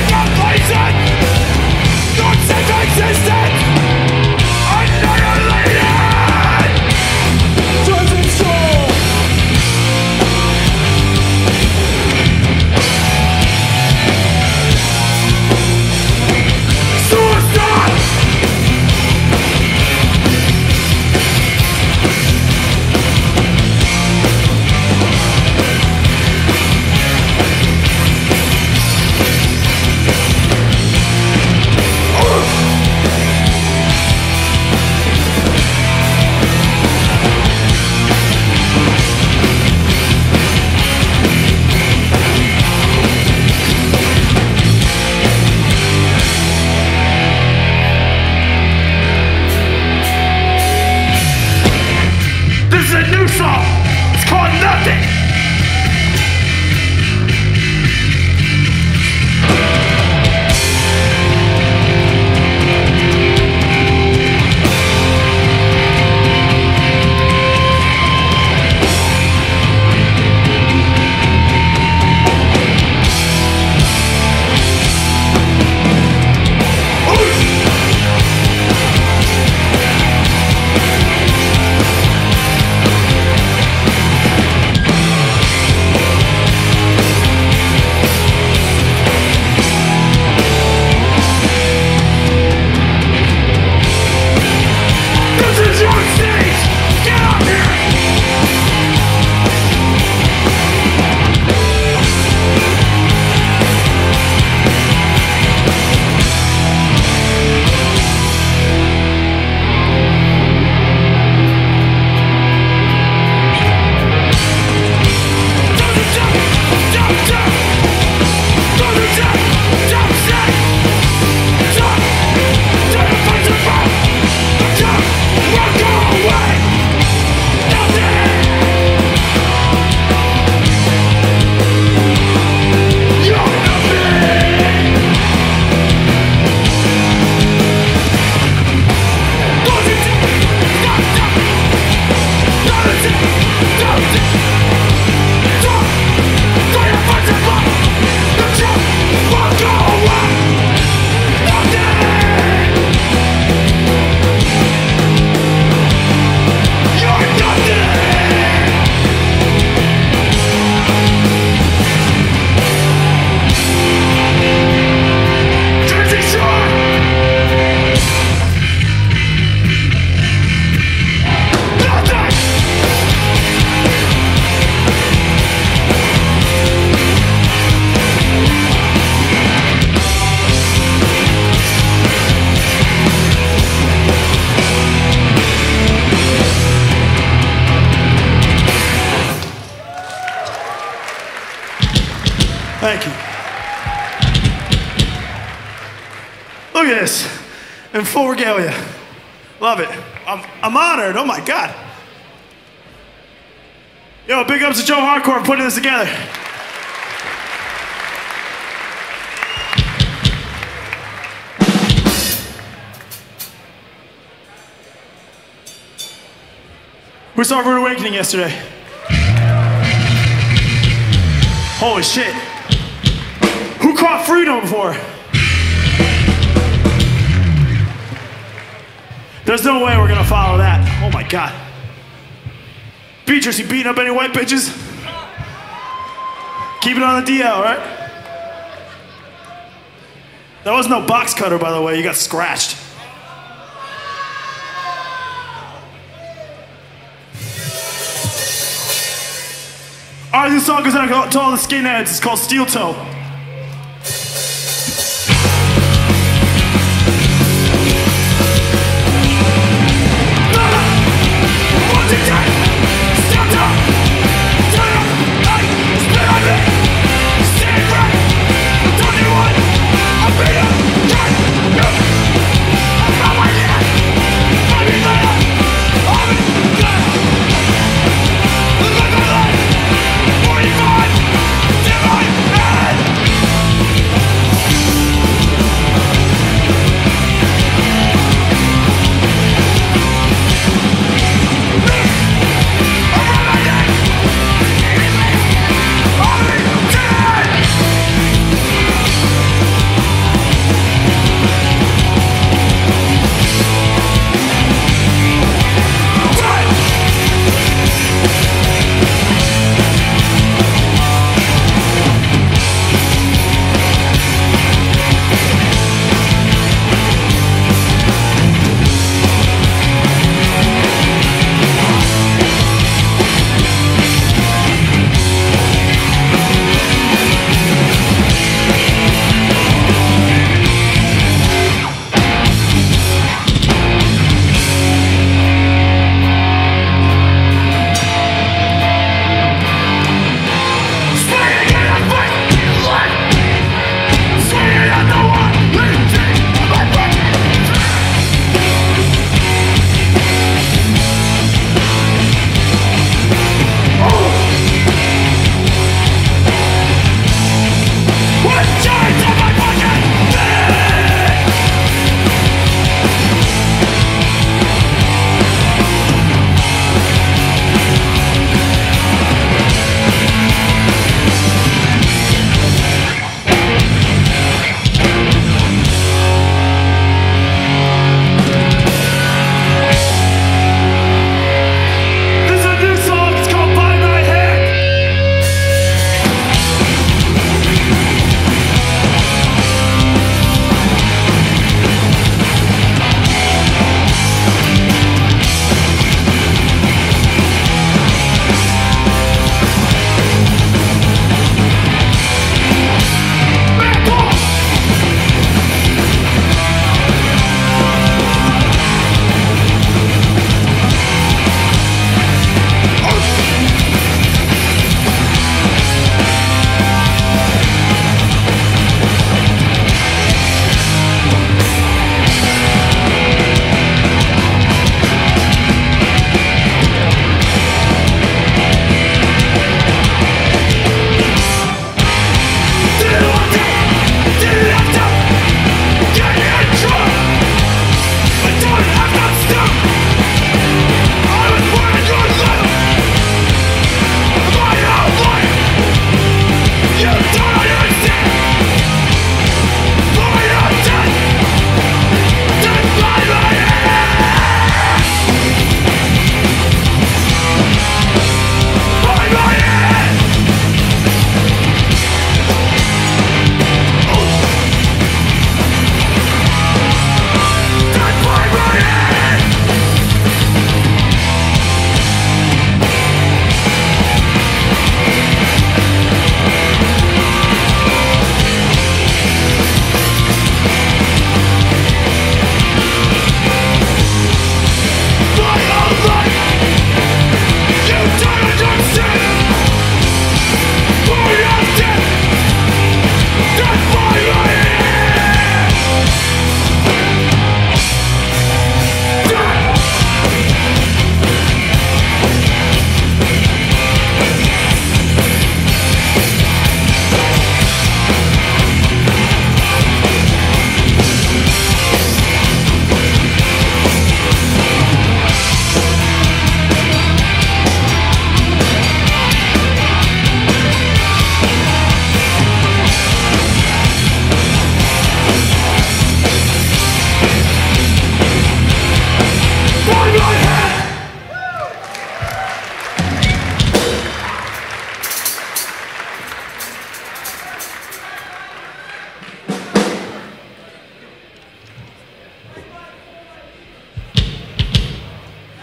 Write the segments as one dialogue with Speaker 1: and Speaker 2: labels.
Speaker 1: Thank you. Look at this, in full regalia. Love it. I'm honored, oh my God. Yo, big ups to Joe Hardcore for putting this together. We saw Rude Awakening yesterday. Holy shit. Who caught Freedom before? There's no way we're gonna follow that. Oh my God. Beatrice, you beating up any white bitches? Keep it on the DL, right? That was no box cutter, by the way. You got scratched. All right, this song goes out to all the skinheads. It's called Steel Toe.
Speaker 2: Divine man!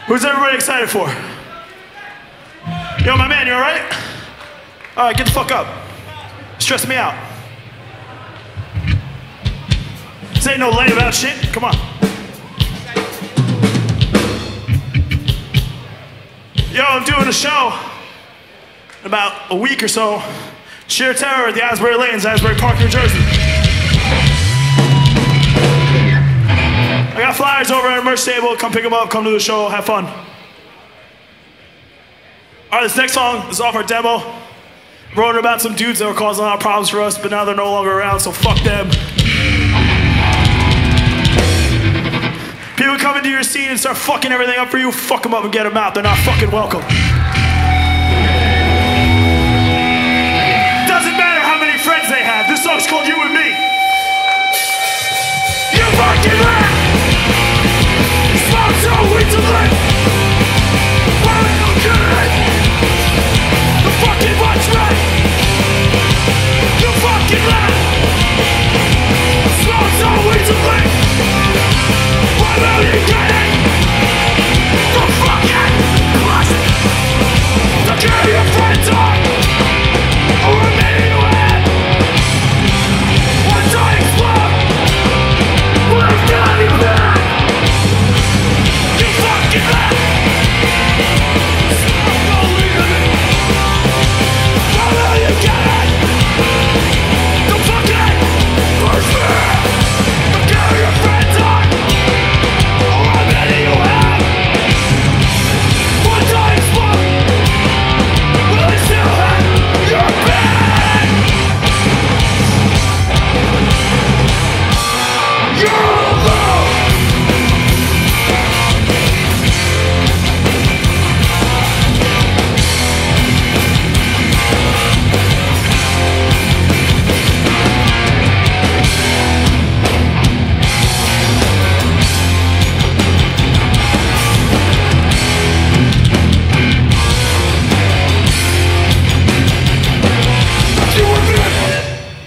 Speaker 1: Who's everybody excited for? Yo, my man, you all right? All right, get the fuck up. Stress me out. This ain't no lay about shit. Come on. Yo, I'm doing a show in about a week or so. Sheer Terror at the Asbury Lanes, Asbury Park, New Jersey. I got flyers over at a merch table. Come pick them up, come to the show, have fun. All right, this next song is off our demo. Wrote it about some dudes that were causing a lot of problems for us, but now they're no longer around, so fuck them. People come into your scene and start fucking everything up for you, fuck them up and get them out. They're not fucking welcome. Doesn't matter how many friends they have. This song's called You and Me. You fucking laugh! Smoke so weak to live! Why are you good? The fucking what's right? You fucking laugh! Smoke so weak to live! Why are you kidding? The fucking plus! The care your friends are! Or a minute you had! Once I explode! Well, I've got you back! You fucking laugh! Stop believing me! Why will you get it? The fucking push me! The care your friends are! Or a minute you have! Once I explode! Will I still have your back? You're alone! You were good!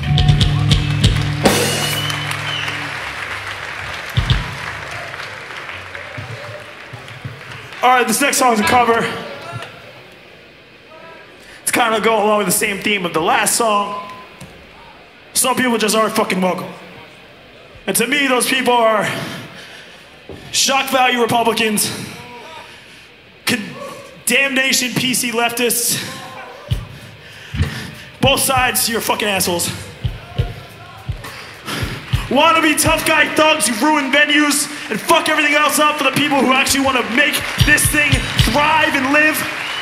Speaker 1: All right, this next song's a cover. It's kind of going along with the same theme of the last song. Some people just aren't fucking welcome. And to me, those people are shock value Republicans, damnation PC leftists. Both sides, you're fucking assholes. Wannabe tough guy thugs who ruin venues and fuck everything else up for the people who actually want to make this thing thrive and live.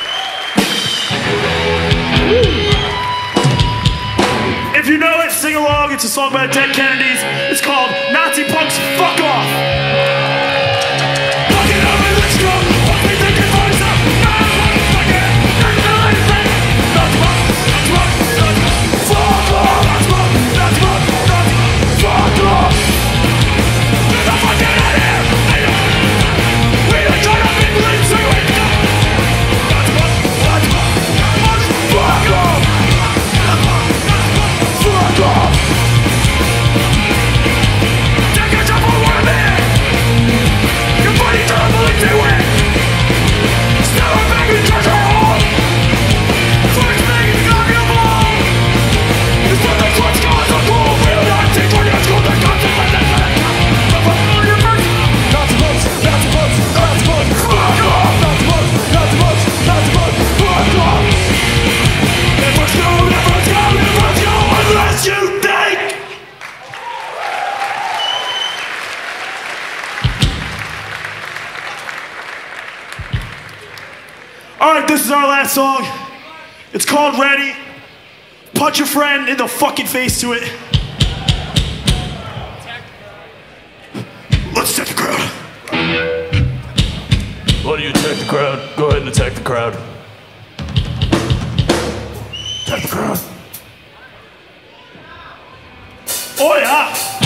Speaker 1: If you know it, sing along. It's a song by the Dead Kennedys. It's called Nazi Punks Fuck Off. Fucking up and let's go. What we think is funny stuff. Fuck off. Fuck off! Get the fuck out of here! We are trying to make believe so you ain't done! Fuck off! Fuck off! Take a jump on one man! Your buddy don't believe they win! Still a back in treasure hole! First thing is gonna be a ball! It's what the clutch goes on cool! Real Nazi for your school, the concept of that man! The fuck on your first! Nazi books! Nazi books! Nazi books! Fuck off! Nazi books! Nazi books! Nazi books! Fuck off! Never go, never go, never go unless you think! Alright, this is our last song. It's called Ready. Punch your friend in the fucking face to it. Let's attack the crowd.
Speaker 2: Why do you attack the crowd? Go ahead and attack the crowd.
Speaker 1: Attack the crowd. Oh yeah!